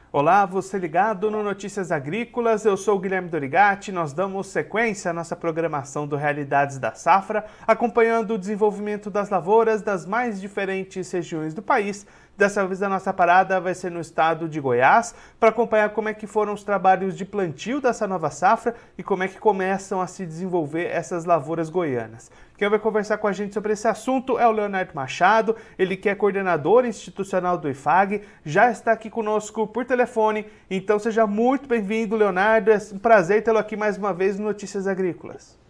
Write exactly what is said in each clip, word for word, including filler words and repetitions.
Olá, você ligado no Notícias Agrícolas, eu sou o Guilherme Dorigatti, nós damos sequência à nossa programação do Realidades da Safra, acompanhando o desenvolvimento das lavouras das mais diferentes regiões do país. Dessa vez a nossa parada vai ser no estado de Goiás, para acompanhar como é que foram os trabalhos de plantio dessa nova safra e como é que começam a se desenvolver essas lavouras goianas. Quem vai conversar com a gente sobre esse assunto é o Leonardo Machado, ele que é coordenador institucional do I F A G, já está aqui conosco por telefone, então seja muito bem-vindo, Leonardo, é um prazer tê-lo aqui mais uma vez no Notícias Agrícolas.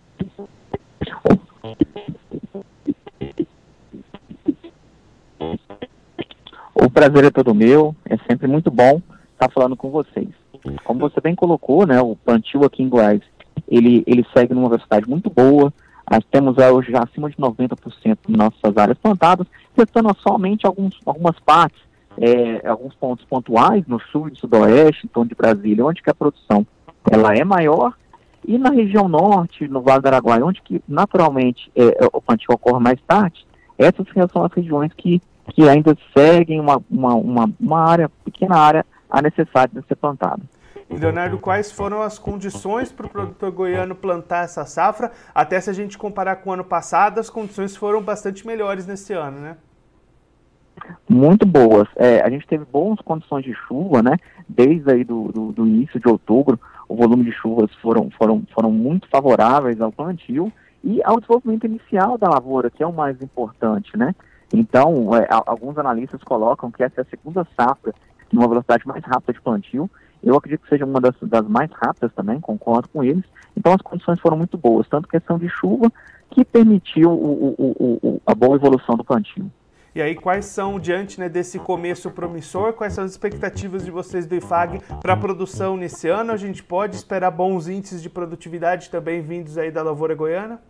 O prazer é todo meu, é sempre muito bom estar falando com vocês. Como você bem colocou, né, o plantio aqui em Goiás, ele, ele segue numa velocidade muito boa. Nós temos hoje já acima de noventa por cento de nossas áreas plantadas, restando somente alguns, algumas partes, é, alguns pontos pontuais no sul e sudoeste, em torno de Brasília, onde que a produção ela é maior, e na região norte, no Vale do Araguaia, onde que naturalmente é, o plantio ocorre mais tarde, essas são as regiões que que ainda seguem uma, uma, uma, uma área, pequena área, a necessária de ser plantada. E, Leonardo, quais foram as condições para o produtor goiano plantar essa safra? Até se a gente comparar com o ano passado, as condições foram bastante melhores nesse ano, né? Muito boas. É, a gente teve boas condições de chuva, né? Desde aí do, do, do início de outubro, o volume de chuvas foram, foram, foram muito favoráveis ao plantio e ao desenvolvimento inicial da lavoura, que é o mais importante, né? Então, é, alguns analistas colocam que essa é a segunda safra numa velocidade mais rápida de plantio. Eu acredito que seja uma das, das mais rápidas também, concordo com eles. Então, as condições foram muito boas, tanto questão de chuva, que permitiu o, o, o, a boa evolução do plantio. E aí, quais são, diante né, desse começo promissor, quais são as expectativas de vocês do I F A G para a produção nesse ano? A gente pode esperar bons índices de produtividade também vindos aí da lavoura goiana?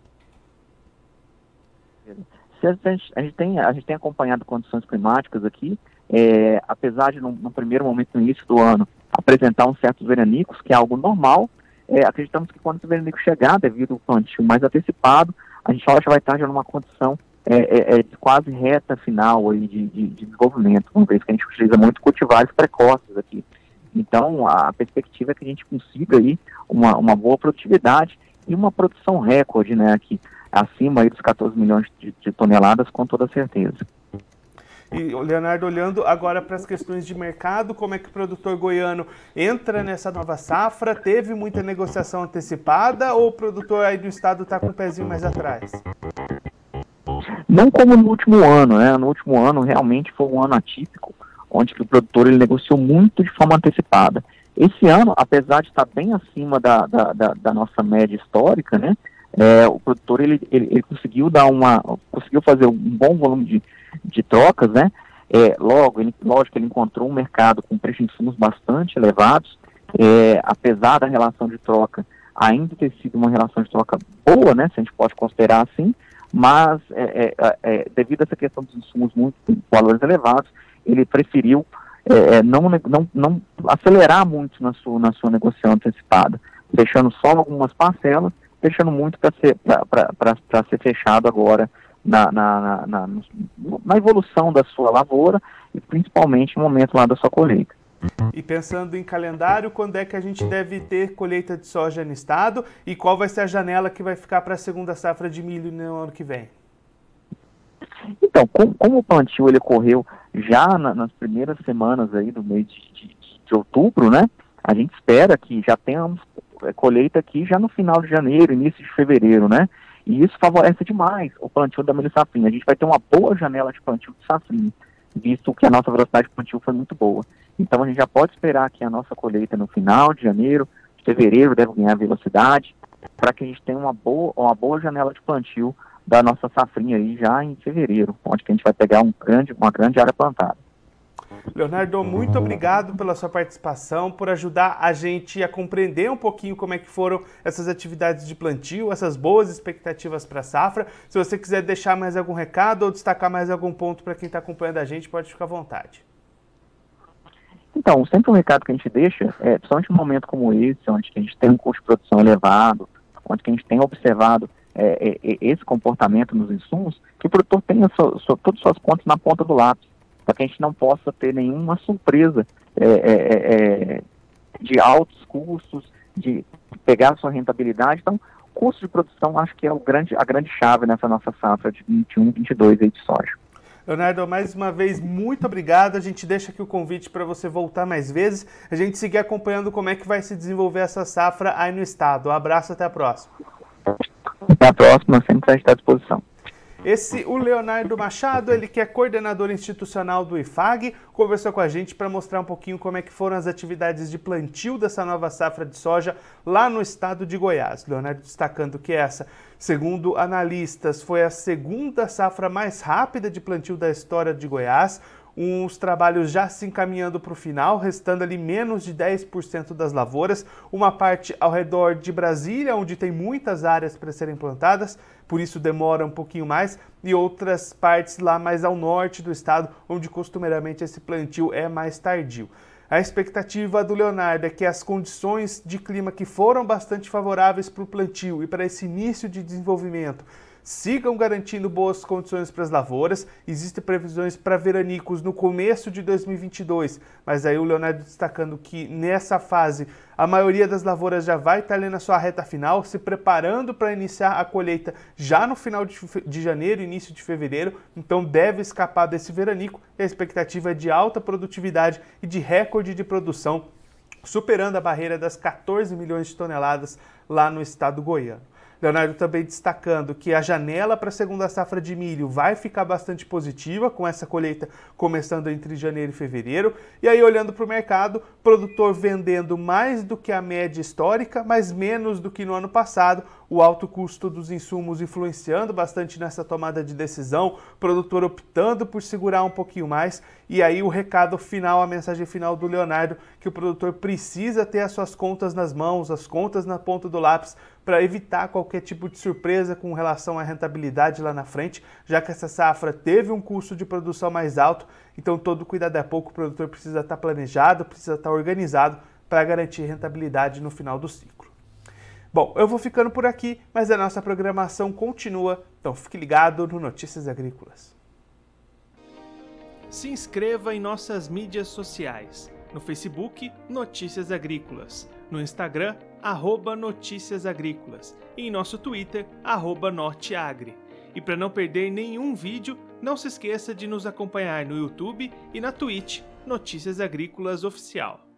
A gente, a, gente tem, a gente tem acompanhado condições climáticas aqui, é, apesar de, no, no primeiro momento, no início do ano, apresentar uns certos veranicos, que é algo normal, é, acreditamos que quando esse veranico chegar, devido ao plantio mais antecipado, a gente já vai estar já numa condição é, é, de quase reta final aí de, de, de desenvolvimento, uma vez que a gente utiliza muito cultivares precoces aqui. Então, a perspectiva é que a gente consiga aí uma, uma boa produtividade e uma produção recorde, né, aqui, acima aí dos quatorze milhões de, de toneladas, com toda certeza. E, Leonardo, olhando agora para as questões de mercado, como é que o produtor goiano entra nessa nova safra? Teve muita negociação antecipada ou o produtor aí do estado está com o pezinho mais atrás? Não como no último ano, né? No último ano realmente foi um ano atípico, onde que o produtor ele negociou muito de forma antecipada. Esse ano, apesar de estar bem acima da, da, da, da nossa média histórica, né? É, o produtor ele, ele, ele conseguiu dar uma, conseguiu fazer um bom volume de, de trocas, né? É, logo, ele, lógico, ele encontrou um mercado com preços de insumos bastante elevados, é, apesar da relação de troca ainda ter sido uma relação de troca boa, né? Se a gente pode considerar assim, mas é, é, é, devido a essa questão dos insumos muito com valores elevados, ele preferiu é, não, não, não acelerar muito na sua, na sua negociação antecipada, fechando só algumas parcelas, deixando muito para ser, ser fechado agora na, na, na, na, na evolução da sua lavoura e principalmente no momento lá da sua colheita. E pensando em calendário, quando é que a gente deve ter colheita de soja no estado e qual vai ser a janela que vai ficar para a segunda safra de milho no ano que vem? Então, como, como o plantio ele ocorreu já na, nas primeiras semanas aí do mês de, de, de outubro, né? A gente espera que já tenhamos colheita aqui já no final de janeiro, início de fevereiro, né? E isso favorece demais o plantio da milho safrinha. A gente vai ter uma boa janela de plantio de safrinha, visto que a nossa velocidade de plantio foi muito boa. Então a gente já pode esperar que a nossa colheita no final de janeiro, de fevereiro, deve ganhar velocidade, para que a gente tenha uma boa, uma boa janela de plantio da nossa safrinha aí já em fevereiro, onde que a gente vai pegar um grande, uma grande área plantada. Leonardo, muito obrigado pela sua participação, por ajudar a gente a compreender um pouquinho como é que foram essas atividades de plantio, essas boas expectativas para a safra. Se você quiser deixar mais algum recado ou destacar mais algum ponto para quem está acompanhando a gente, pode ficar à vontade. Então, sempre um recado que a gente deixa, é, principalmente num momento como esse, onde a gente tem um custo de produção elevado, onde a gente tem observado é, é, esse comportamento nos insumos, que o produtor tenha so, so, todas as suas contas na ponta do lápis. para que a gente não possa ter nenhuma surpresa é, é, é, de altos custos, de pegar a sua rentabilidade. Então, custo de produção acho que é o grande, a grande chave nessa nossa safra de vinte e um, vinte e dois aí de soja. Leonardo, mais uma vez, muito obrigado. A gente deixa aqui o convite para você voltar mais vezes, a gente seguir acompanhando como é que vai se desenvolver essa safra aí no estado. Um abraço, até a próxima. Até a próxima, sempre está à disposição. Esse, o Leonardo Machado, ele que é coordenador institucional do I F A G, conversou com a gente para mostrar um pouquinho como é que foram as atividades de plantio dessa nova safra de soja lá no estado de Goiás. Leonardo destacando que essa, segundo analistas, foi a segunda safra mais rápida de plantio da história de Goiás, os trabalhos já se encaminhando para o final, restando ali menos de dez por cento das lavouras, uma parte ao redor de Brasília, onde tem muitas áreas para serem plantadas, por isso demora um pouquinho mais, e outras partes lá mais ao norte do estado, onde costumeiramente esse plantio é mais tardio. A expectativa do Leonardo é que as condições de clima que foram bastante favoráveis para o plantio e para esse início de desenvolvimento sigam garantindo boas condições para as lavouras. Existem previsões para veranicos no começo de dois mil e vinte e dois, mas aí o Leonardo destacando que nessa fase a maioria das lavouras já vai estar ali na sua reta final, se preparando para iniciar a colheita já no final de, de janeiro, início de fevereiro, então deve escapar desse veranico e a expectativa é de alta produtividade e de recorde de produção, superando a barreira das quatorze milhões de toneladas lá no estado goiano. Leonardo também destacando que a janela para a segunda safra de milho vai ficar bastante positiva, com essa colheita começando entre janeiro e fevereiro. E aí, olhando para o mercado, produtor vendendo mais do que a média histórica, mas menos do que no ano passado, o alto custo dos insumos influenciando bastante nessa tomada de decisão, produtor optando por segurar um pouquinho mais. E aí o recado final, a mensagem final do Leonardo, que o produtor precisa ter as suas contas nas mãos, as contas na ponta do lápis, para evitar qualquer tipo de surpresa com relação à rentabilidade lá na frente, já que essa safra teve um custo de produção mais alto, então todo cuidado é pouco, o produtor precisa estar planejado, precisa estar organizado para garantir rentabilidade no final do ciclo. Bom, eu vou ficando por aqui, mas a nossa programação continua, então fique ligado no Notícias Agrícolas. Se inscreva em nossas mídias sociais. No Facebook, Notícias Agrícolas. No Instagram, arroba Notícias Agrícolas. E em nosso Twitter, arroba Norteagri. E para não perder nenhum vídeo, não se esqueça de nos acompanhar no YouTube e na Twitch, Notícias Agrícolas Oficial.